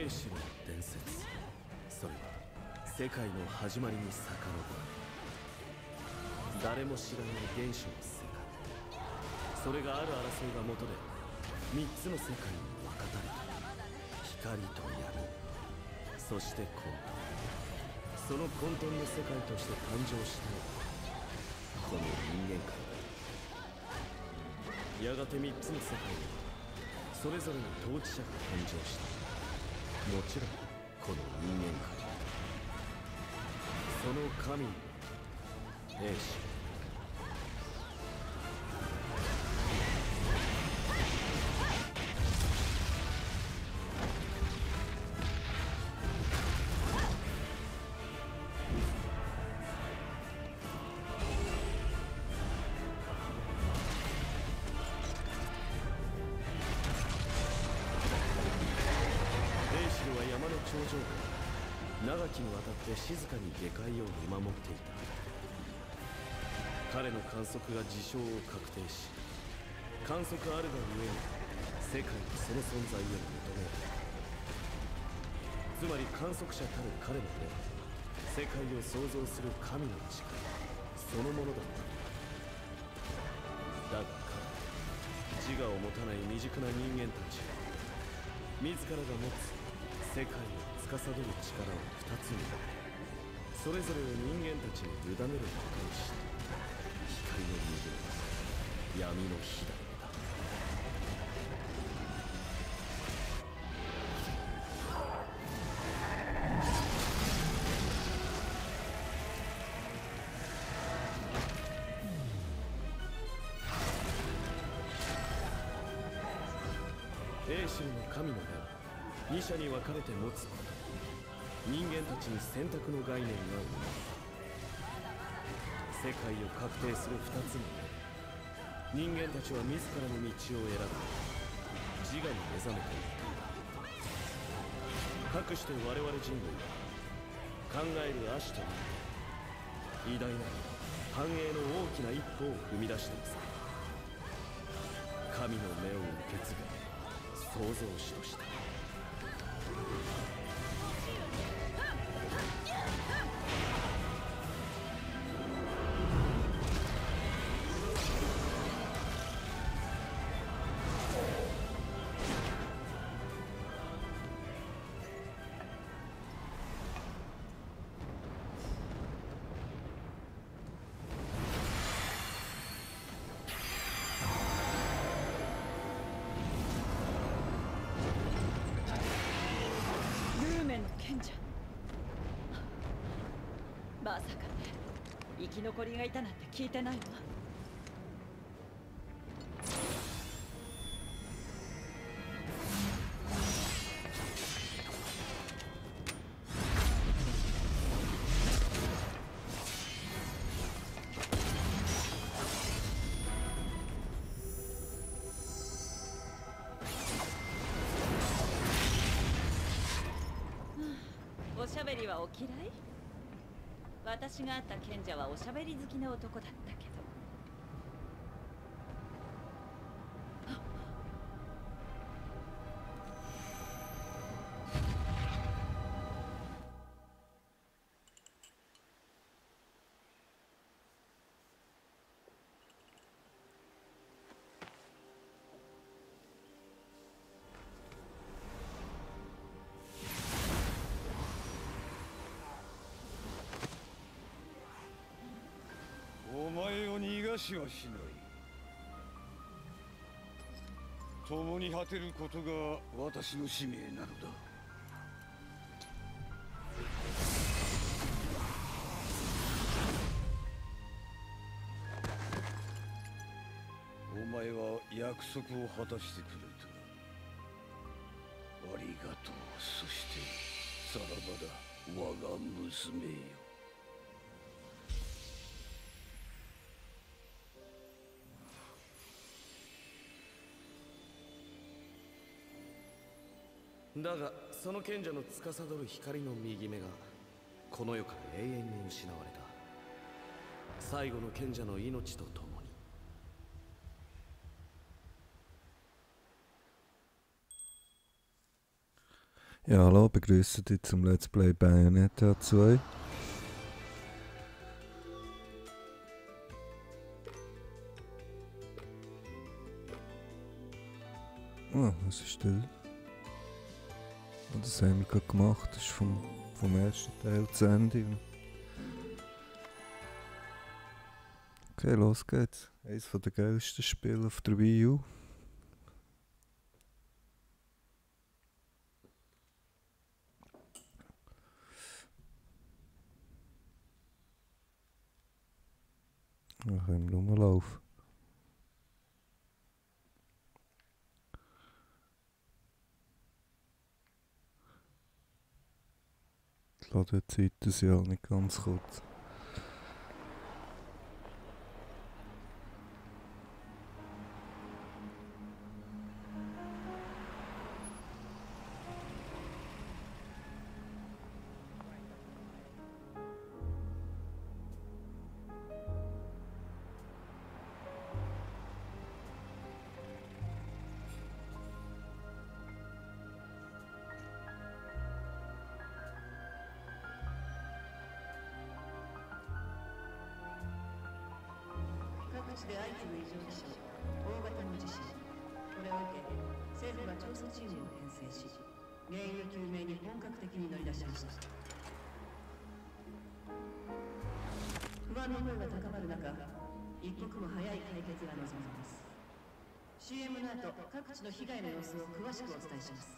兵士の伝説、それは世界の始まりに遡る。誰も知らない原初の世界、それがある争いが元で3つの世界に分かたれた。光と闇、そして混沌。その混沌の世界として誕生したのがこの人間界だ。やがて3つの世界にはそれぞれの統治者が誕生した。もちろんこの人間界、その神には兵士。頂上から長きにわたって静かに下界を見守っていた。彼の観測が事象を確定し、観測あるがゆえに世界にその存在を認める。つまり観測者たる彼の目は世界を創造する神の力そのものだった。だが彼、自我を持たない未熟な人間たちは自らが持つ世界を司る力を2つに、それぞれを人間たちに委ねることにした。光の右は闇の左だ。英州の神の目は2者に分かれて持つこと、人間たちに選択の概念が生まれた。世界を確定する2つの目、人間たちは自らの道を選び自我に目覚めていった。かくして我々人類は考える葦となって偉大なる繁栄の大きな一歩を踏み出していく。神の目を受け継ぐ創造主として。 まさかね、生き残りがいたなんて聞いてないわ。おしゃべりはお嫌い？私が会った賢者はおしゃべり好きな男だったけど。 お前を逃がしはしない。共に果てることが私の使命なのだ。お前は約束を果たしてくれた。ありがとう。そしてさらばだ、我が娘よ。 だがその賢者の司る光の右目がこの世から永遠に失われた。最後の賢者の命とともに。 Ja, hallo, begrüße dich zum Let's Play Bayonetta 2. Ah, was ist das? Oh, das haben wir gerade gemacht, das ist vom ersten Teil zu Ende. Okay, los geht's. Eines der geilsten Spiele auf der Wii U. Ja, können wir rumlaufen. Die Ladezeiten sind ja nicht ganz kurz. 各地で相次ぐ異常気象、大型の地震。これを受け、政府は調査チームを編成し、原因の究明に本格的に乗り出しました。不安の声が高まる中、一刻も早い解決が望まれます。CM の後、各地の被害の様子を詳しくお伝えします。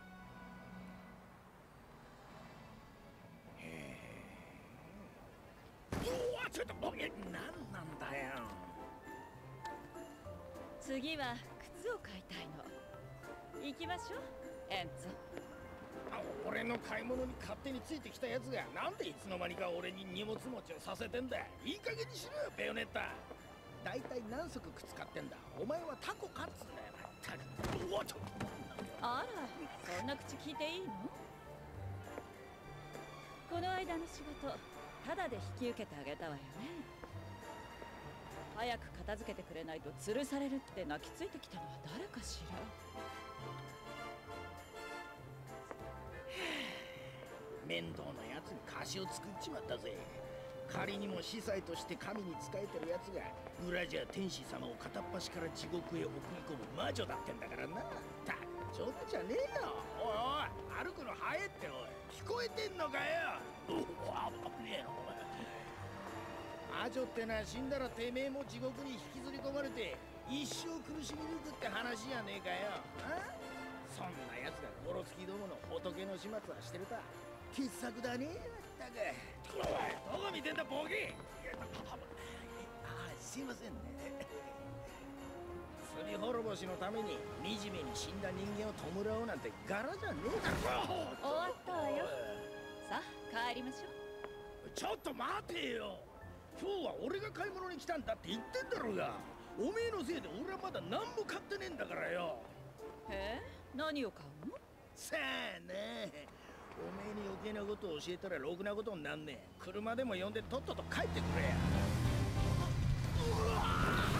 ちょっと何なんだよ。 次は靴を買いたいの。行きましょう、エンツォ。 俺の買い物に勝手についてきたやつがなんでいつの間にか俺に荷物持ちをさせてんだ。いい加減にしろよ、ベヨネッタ。大体何足靴買ってんだ。お前はタコかっつうんだよ。まったく。おっと。 あら、そんな口聞いていいの？この間の仕事、ただで引き受けてあげたわよね。早く片付けてくれないと吊るされるって泣きついてきたのは誰かしら。 面倒なやつに菓子を作っちまったぜ。仮にも司祭として神に仕えてるやつが裏じゃ天使様を片っ端から地獄へ送り込む魔女だってんだからな。たく冗談じゃねえよ。おいおい、歩くの早えっておい。聞こえてんのかよ。おお、危ねえなお前。魔女ってのは死んだらてめえも地獄に引きずり込まれて一生苦しみ抜くって話じゃねえかよ。そんなやつがゴロツキどもの仏の始末はしてるた。傑作だねえまったく。おい、どこ見てんだボケ。すいませんね。罪滅ぼしのために惨めに死んだ人間を弔うなんて柄じゃねえだろ。 終わったわよ。さあ帰りましょう。 ちょっと待てよ。今日は俺が買い物に来たんだって言ってんだろうが。おめえのせいで俺はまだ何も買ってねえんだからよ。 え？何を買うの？ さあねえ。おめえに余計なことを教えたらろくなことになんねえ。車でも呼んでとっとと帰ってくれや。うわ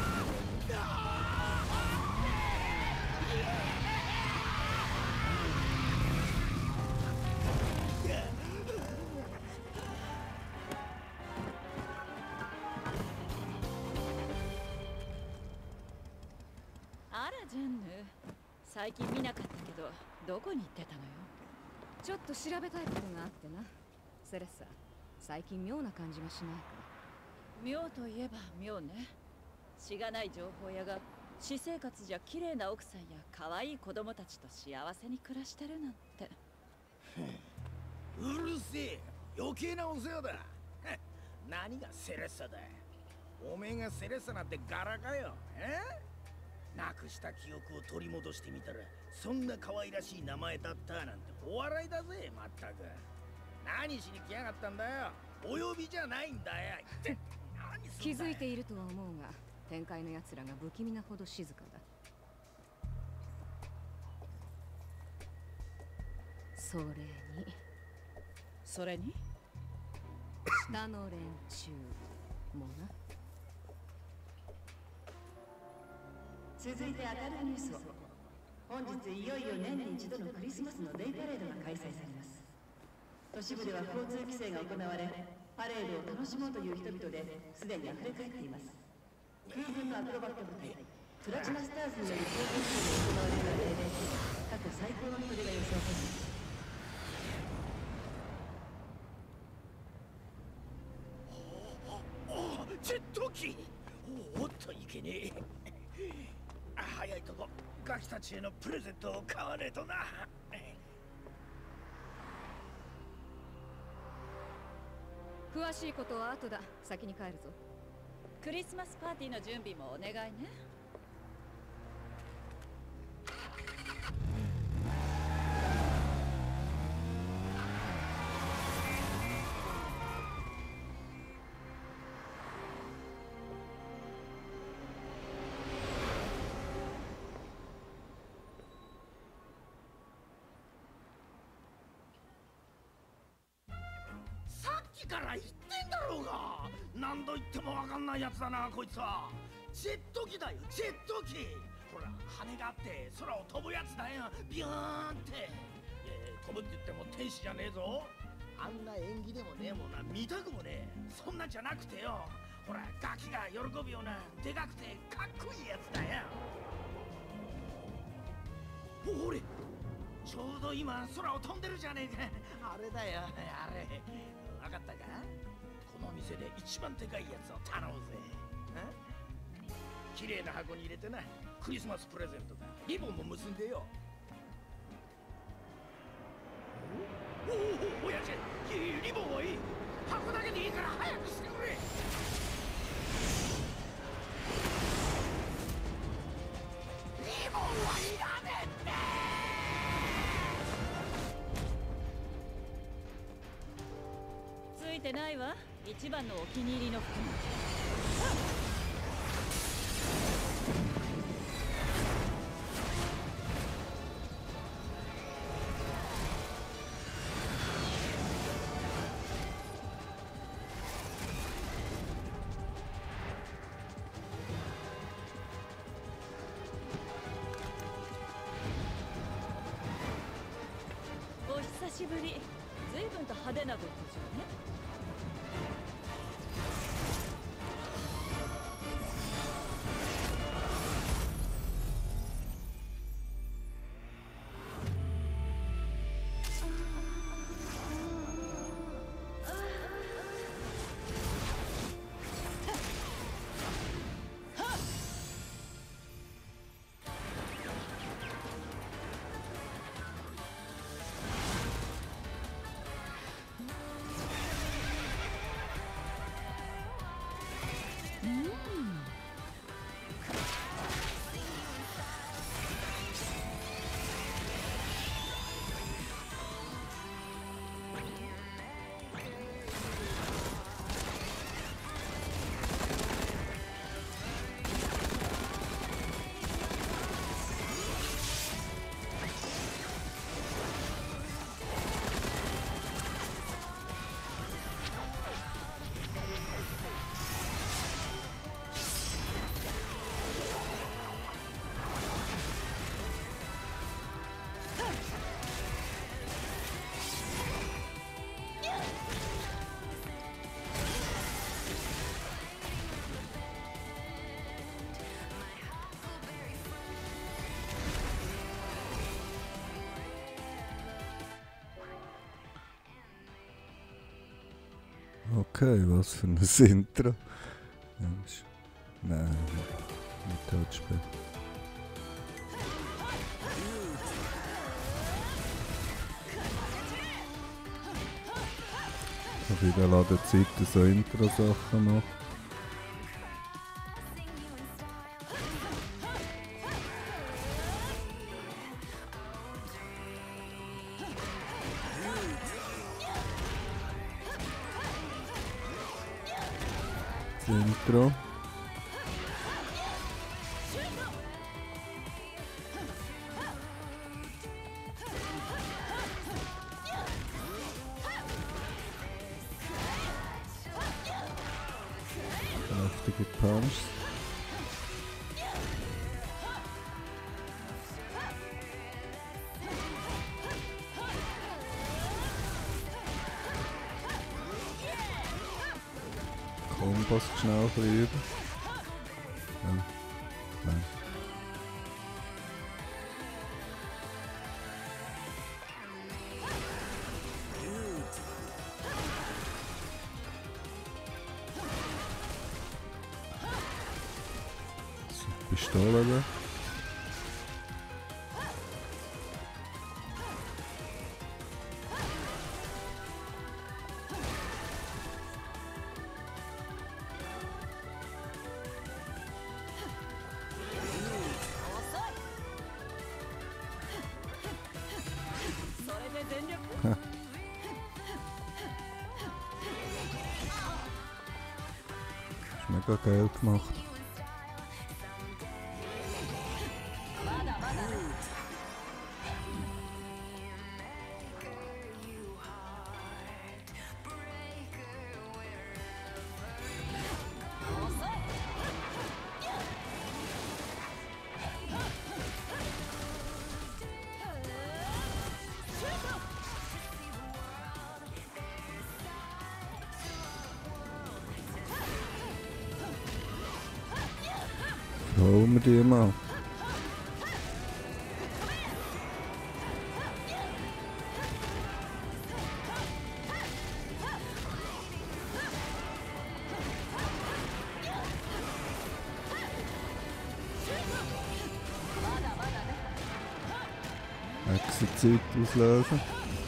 あらジャンヌ、最近見なかったけどどこに行ってたのよ。 ちょっと調べたいことがあってな。セレッサ、最近妙な感じがしないか？ 妙といえば妙ね。しがない情報屋が私生活じゃ綺麗な奥さんや可愛い子供たちと幸せに暮らしてるなんて。 うるせえ、余計なお世話だ。何がセレッサだ。おめえがセレッサなんて柄かよ。なくした記憶を取り戻してみたらそんな可愛らしい名前だったなんてお笑いだぜ。まったく何しに来やがったんだよ。お呼びじゃないんだよ。何すんだ。 気づいているとは思うが、天界の奴らが不気味なほど静かだ。 それに下の連中もな。 続いて明るいニュースを。 本日いよいよ年に一度のクリスマスのデイパレードが開催されます。都市部では交通規制が行われ、パレードを楽しもうという人々ですでに溢れ返っています。空軍のアクロバット部隊プラチナスターズによる交通規制で行われる例で過去最高の人出が予想されます。 ジェット機。おっといけねえ。早いとこガキたちへのプレゼントを買わねえとな。 詳しいことは後だ。先に帰るぞ。 クリスマスパーティーの準備もお願いね。 から言ってんだろうが。何度言っても分かんないやつだなこいつは。ジェット機だよ、ジェット機。ほら羽があって空を飛ぶやつだよ、ビューンって。飛ぶって言っても天使じゃねえぞ。あんな演技でもねえもんな、見たくもねえ。そんなんじゃなくてよ、ほらガキが喜ぶようなでかくてかっこいいやつだよ。ほれちょうど今空を飛んでるじゃねえか。あれだよあれ。分かったか。この店で一番でかいやつを頼むぜ。綺麗な箱に入れてな。クリスマスプレゼントだ。リボンも結んでよ。おやじリボンはいい。箱だけでいいから早くしてくれ。リボンはいらねえって。 ついてないわ。一番のお気に入りの服。お久しぶり。随分と派手なご登場ね。 Okay, was für ein Intro. Nein, nicht Touchpad. Ich habe in der Zeit so Intro-Sachen machen. Intro. Heftige Punch. Den Boss schnell ein bisschen üben. Ja. Nein. So, Pistole da. Mega geil gemacht. Holen wir die mal. Exit-Zeit auslösen.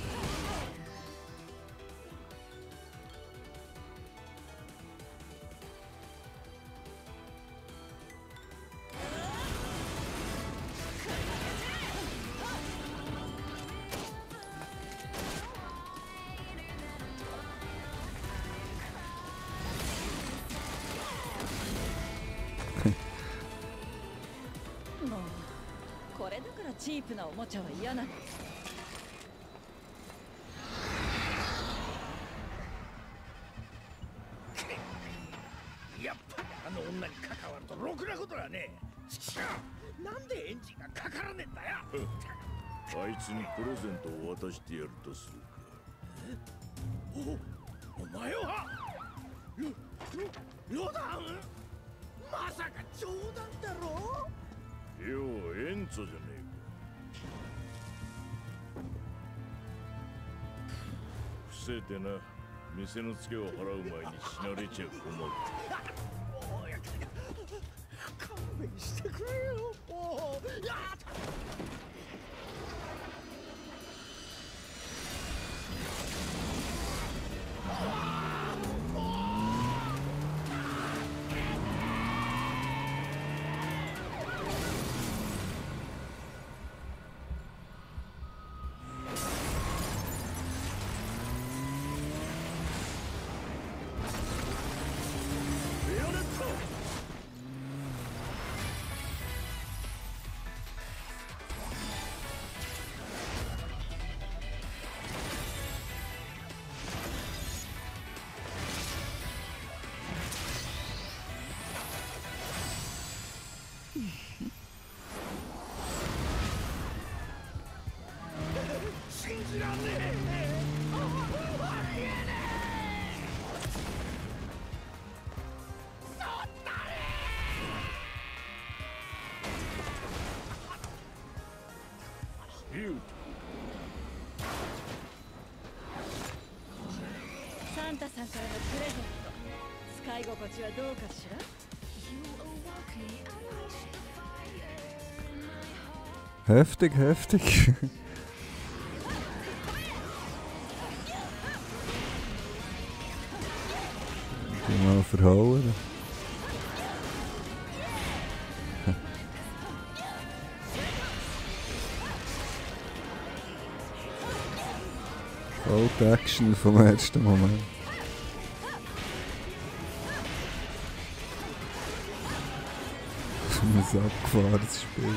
これだからチープなおもちゃは嫌なの。 やっぱりあの女に関わるとろくなことはねえ。しかもなんでエンジンがかからねえんだよ。 あいつにプレゼントを渡してやるとするか。 お前はロダン？まさか冗談だろ？ ようエンツォじゃねえか。伏せてな。店のツケを払う前に死なれちゃ困る。 勘弁してくれよ。やった信じらんねえ。ありえねえ。そったれ。 ビューサンタさんからのプレゼント。使い心地はどうかしら？ Heftig, heftig. Die mal verhauen. Voll die Action vom ersten Moment. Das ist ein abgefahrenes Spiel.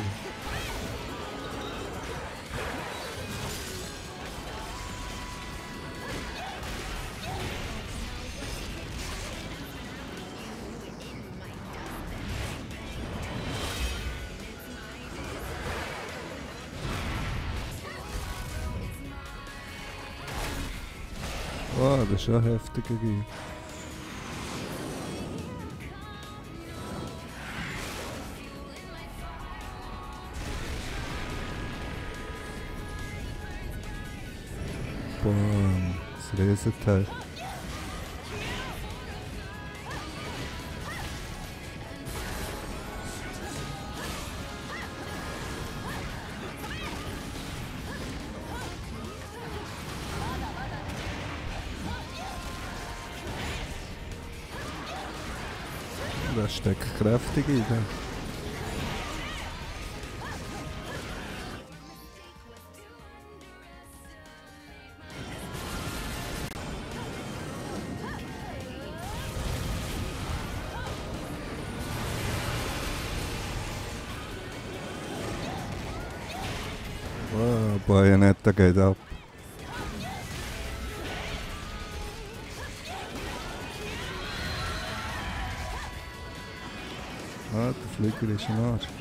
Wow, das ist schon heftiger. Boom. Das Riesenteil. Da steckt kräftig in. Wow, Bayonetta geht ab. Ah, der Flügel ist im Arsch.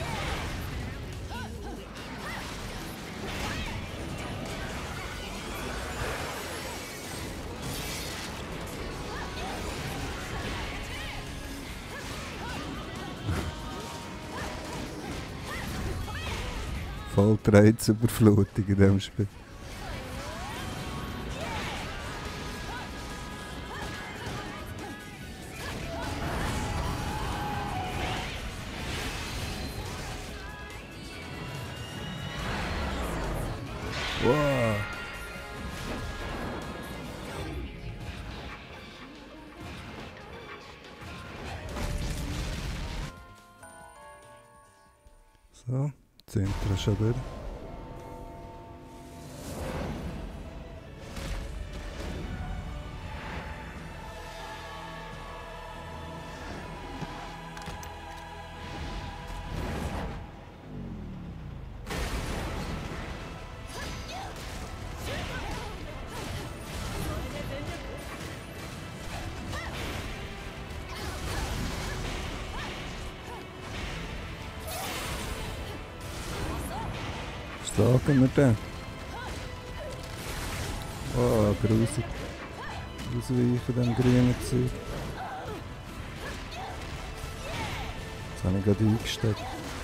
Voll die Reizüberflutung in diesem Spiel. Wow. So, das Intro ist schon durch. Sagen wir den? Oh, grusig. Ausweichen dem grünen Zeug. Jetzt habe ich gerade eingesteckt.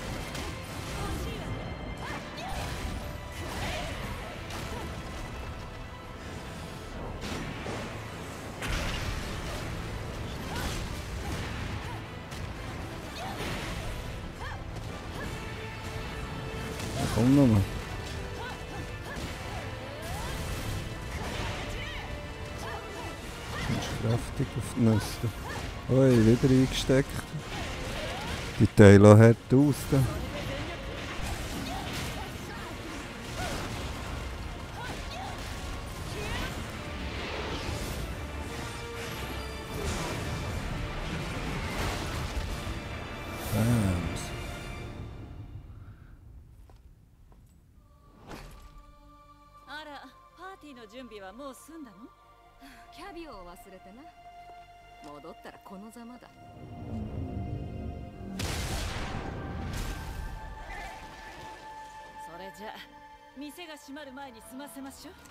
Komm nochmal. Kräftig auf die Nüsse. Ui, wieder eingesteckt. Die Teile hart aus. Da. Bams. あら、パーティーの準備はもう済んだの？ キャビオを忘れてな。戻ったらこのざまだ。 それじゃ店が閉まる前に済ませましょう。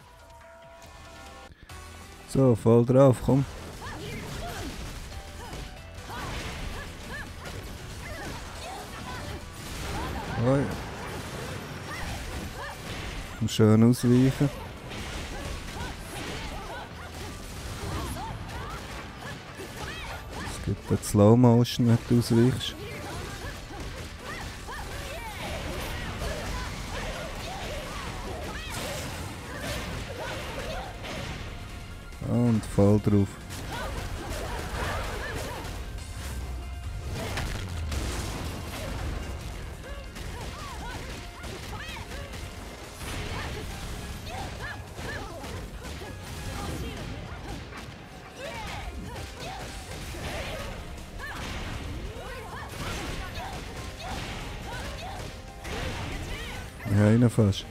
So, voll drauf, komm. Oi. Schön ausweichen. Es gibt eine Slow Motion, wenn du ausweichst. Und voll drauf. Ja, einer fast.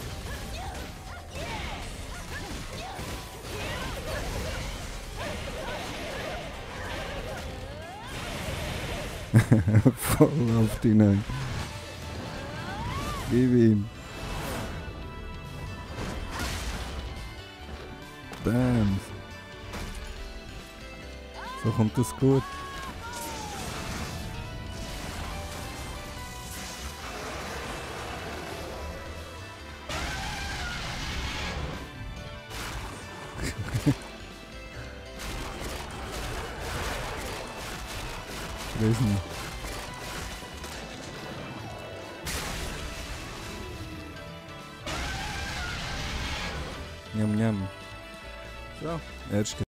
Voll auf die Nein. Gib ihm. Bam. So kommt das gut. Weiß nicht. Njam, njam. So, erste